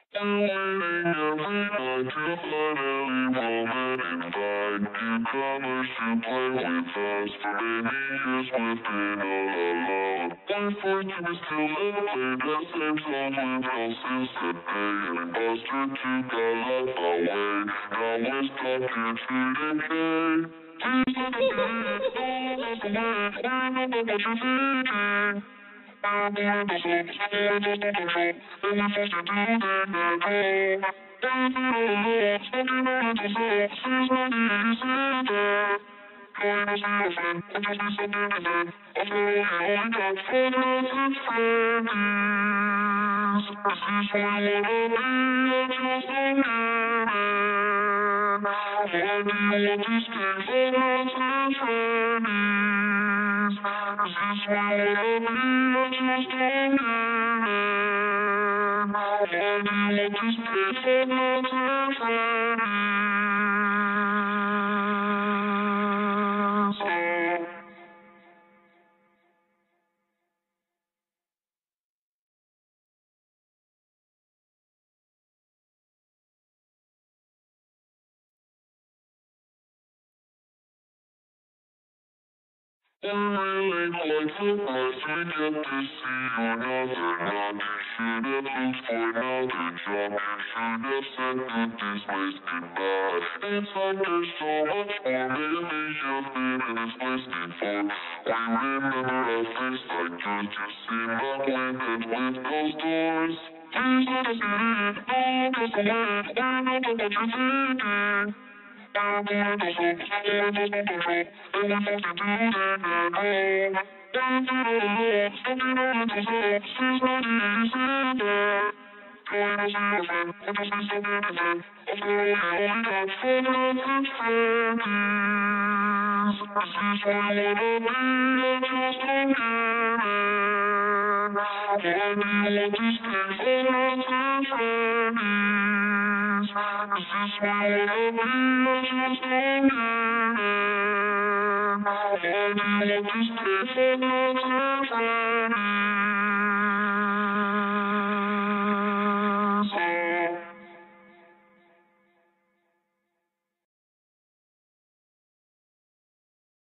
Waiting every night to finally moment and find newcomers to play with us for many years we've been all alone. Wait for you to still live, play the same songs with consistently. And Buster to gallop away, now we're stuck here to decay. Remember what you're thinking. I'm behind the scenes, I'm just in control. And we're supposed to do that now. Down through all the walls, smoking my mental soul. Seems like you sit there. Boy, must be a friend, or just be something different. After all, you only got 4 months of friends. Is this what I wanna be, or just a man? Why do you want to stay 4 months of friends? Is this what I wanna be, or just a man? Why do you want to stay 4 months of friends? We're really quite surprised we get to see another nod. You should have looked for another job. You should have said that this place been bad. It's like there's so much more. Maybe you've been in this place before. We remember our face like good. You seem acquainted with those doors. Please let us in. Don't look us away. Remember what you're thinking. I'm behind the scenes, I'm just in control. And we're supposed to do that now. Down through all the walls, smoking my mental soul. Seems like you sit there. Boy, must be a friend, or just be something different. After all, you only got 4 months of friends. Is this what I wanna be, or just a man? Why do you want to stay 4 months of friends? Is this what I wanna be, or just a man? Why do you want to stay 4 months of friends?